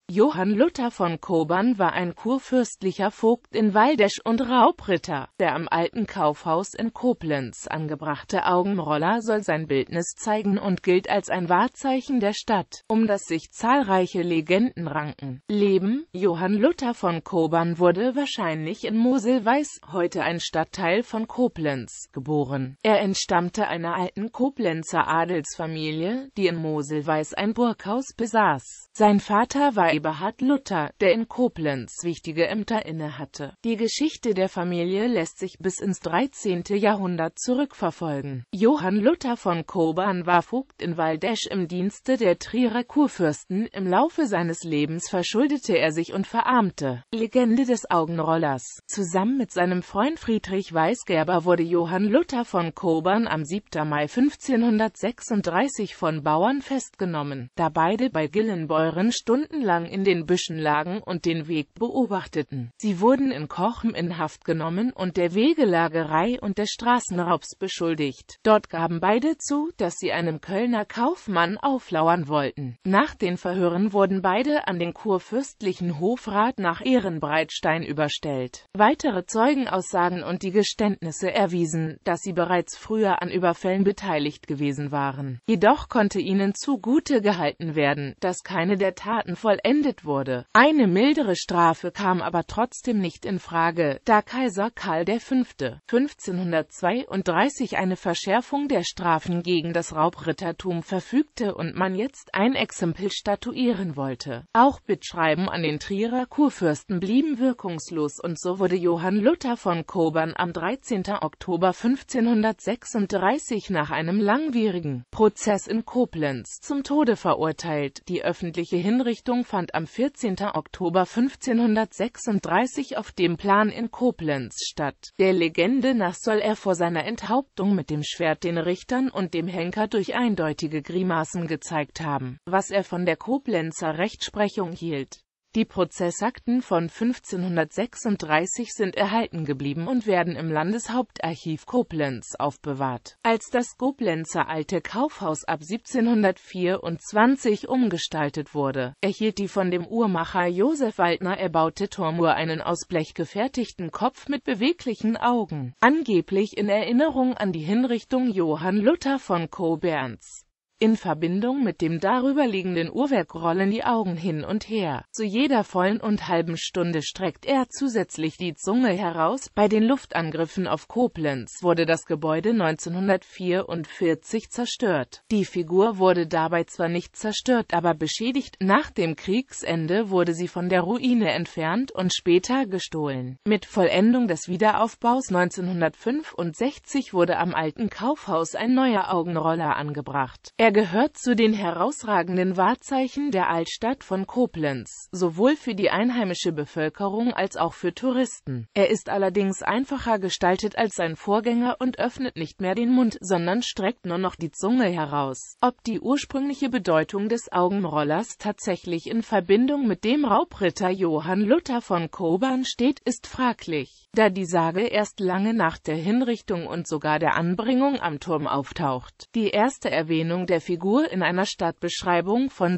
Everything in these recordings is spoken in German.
Johann Luther von Kobern war ein kurfürstlicher Vogt in Waldesch und Raubritter. Der am Alten Kaufhaus in Koblenz angebrachte Augenroller soll sein Bildnis zeigen und gilt als ein Wahrzeichen der Stadt, um das sich zahlreiche Legenden ranken. Leben: Johann Luther von Kobern wurde wahrscheinlich in Mosel-Weiß, heute ein Stadtteil von Koblenz, geboren. Er entstammte einer alten Koblenzer Adelsfamilie, die in Mosel-Weiß ein Burghaus besaß. Sein Vater war Eberhard Luther, der in Koblenz wichtige Ämter innehatte. Die Geschichte der Familie lässt sich bis ins 13. Jahrhundert zurückverfolgen. Johann Luther von Kobern war Vogt in Waldesch im Dienste der Trierer Kurfürsten. Im Laufe seines Lebens verschuldete er sich und verarmte. Legende des Augenrollers: Zusammen mit seinem Freund Friedrich Weisgerber wurde Johann Luther von Kobern am 7. Mai 1536 von Bauern festgenommen, da beide bei Gillenbeuren stundenlang in den Büschen lagen und den Weg beobachteten. Sie wurden in Cochem in Haft genommen und der Wegelagerei und des Straßenraubs beschuldigt. Dort gaben beide zu, dass sie einem Kölner Kaufmann auflauern wollten. Nach den Verhören wurden beide an den kurfürstlichen Hofrat nach Ehrenbreitstein überstellt. Weitere Zeugenaussagen und die Geständnisse erwiesen, dass sie bereits früher an Überfällen beteiligt gewesen waren. Jedoch konnte ihnen zugute gehalten werden, dass keine der Taten vollendet wurde. Eine mildere Strafe kam aber trotzdem nicht in Frage, da Kaiser Karl V. 1532 eine Verschärfung der Strafen gegen das Raubrittertum verfügte und man jetzt ein Exempel statuieren wollte. Auch Bittschreiben an den Trierer Kurfürsten blieben wirkungslos und so wurde Johann Luther von Kobern am 13. Oktober 1536 nach einem langwierigen Prozess in Koblenz zum Tode verurteilt. Die öffentliche Hinrichtung fand am 14. Oktober 1536 auf dem Plan in Koblenz statt. Der Legende nach soll er vor seiner Enthauptung mit dem Schwert den Richtern und dem Henker durch eindeutige Grimassen gezeigt haben, was er von der Koblenzer Rechtsprechung hielt. Die Prozessakten von 1536 sind erhalten geblieben und werden im Landeshauptarchiv Koblenz aufbewahrt. Als das Koblenzer Alte Kaufhaus ab 1724 umgestaltet wurde, erhielt die von dem Uhrmacher Josef Waldner erbaute Turmuhr einen aus Blech gefertigten Kopf mit beweglichen Augen, angeblich in Erinnerung an die Hinrichtung Johann Luther von Koberns. In Verbindung mit dem darüberliegenden Uhrwerk rollen die Augen hin und her. Zu jeder vollen und halben Stunde streckt er zusätzlich die Zunge heraus. Bei den Luftangriffen auf Koblenz wurde das Gebäude 1944 zerstört. Die Figur wurde dabei zwar nicht zerstört, aber beschädigt. Nach dem Kriegsende wurde sie von der Ruine entfernt und später gestohlen. Mit Vollendung des Wiederaufbaus 1965 wurde am Alten Kaufhaus ein neuer Augenroller angebracht. Er gehört zu den herausragenden Wahrzeichen der Altstadt von Koblenz, sowohl für die einheimische Bevölkerung als auch für Touristen. Er ist allerdings einfacher gestaltet als sein Vorgänger und öffnet nicht mehr den Mund, sondern streckt nur noch die Zunge heraus. Ob die ursprüngliche Bedeutung des Augenrollers tatsächlich in Verbindung mit dem Raubritter Johann Luther von Kobern steht, ist fraglich, da die Sage erst lange nach der Hinrichtung und sogar der Anbringung am Turm auftaucht. Die erste Erwähnung der Figur in einer Stadtbeschreibung von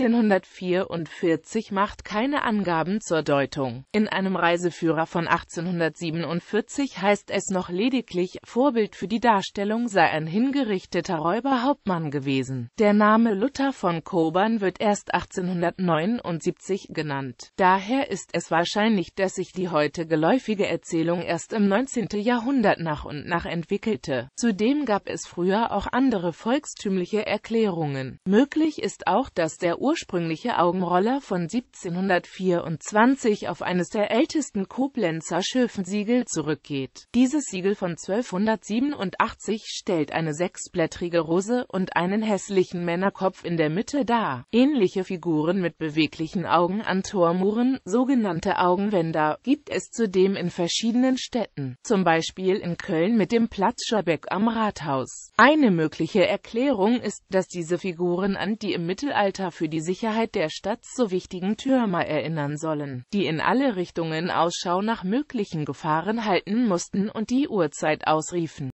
1744 macht keine Angaben zur Deutung. In einem Reiseführer von 1847 heißt es noch lediglich, Vorbild für die Darstellung sei ein hingerichteter Räuberhauptmann gewesen. Der Name Luther von Kobern wird erst 1879 genannt. Daher ist es wahrscheinlich, dass sich die heute geläufige Erzählung erst im 19. Jahrhundert nach und nach entwickelte. Zudem gab es früher auch andere volkstümliche Erklärungen. Möglich ist auch, dass der ursprüngliche Augenroller von 1724 auf eines der ältesten Koblenzer Schöffensiegel zurückgeht. Dieses Siegel von 1287 stellt eine sechsblättrige Rose und einen hässlichen Männerkopf in der Mitte dar. Ähnliche Figuren mit beweglichen Augen an Turmuhren, sogenannte Augenwender, gibt es zudem in verschiedenen Städten, zum Beispiel in Köln mit dem Platz Schaerbeek am Rathaus. Eine mögliche Erklärung ist, dass diese Figuren an die im Mittelalter für die Sicherheit der Stadt so wichtigen Türmer erinnern sollen, die in alle Richtungen Ausschau nach möglichen Gefahren halten mussten und die Uhrzeit ausriefen.